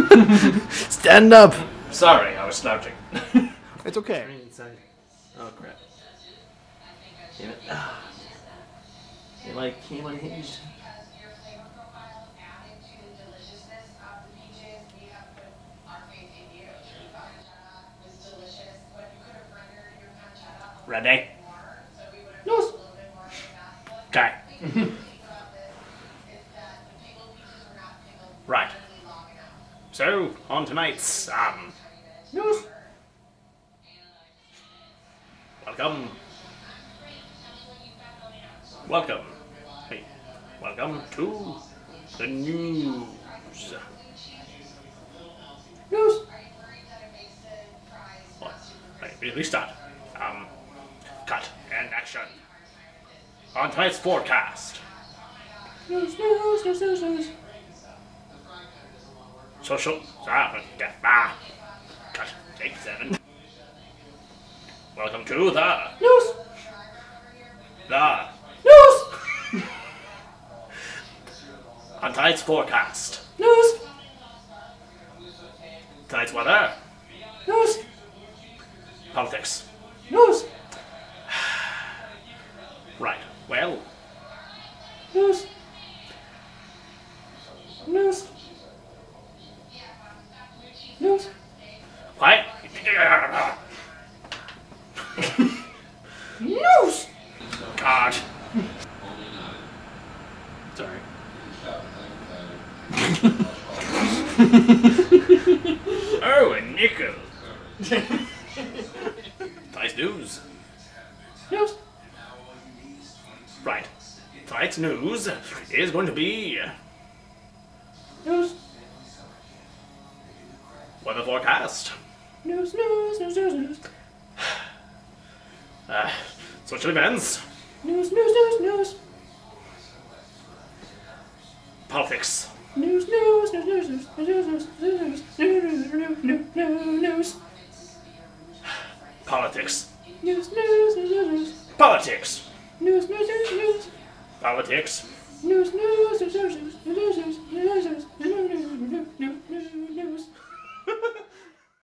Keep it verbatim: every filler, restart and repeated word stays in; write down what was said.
Stand up! Sorry, I was slouching. It's okay. Inside. Oh crap. Damn it. It like came unhinged. Ready? Yes. Okay. Right. So, on tonight's, um, news. Welcome. Welcome. Hey. Welcome to the news. News. What? Right, really start. Um, cut and action. On tonight's forecast. News, news, news, news, news. Social. Ah, ah. Cut. Take seven. Welcome to the news. The news. On tonight's forecast. News. Tonight's weather. News. Politics. News. Right. Well. News. News. News. Quiet. News. God. Sorry. Oh, a nickel. Nice news. News. Right. Tonight's news is going to be news. Weather forecast. News, news, news, news, news. Uh, social events. News, news, news, news. Politics. News, news, news, news, news, news, news, news, news, news, news, news. Politics. News, news, news, news, news. Politics. News, news, news, news. Politics. News, news, news, news, news, news, news, news, news, news, news, news, news.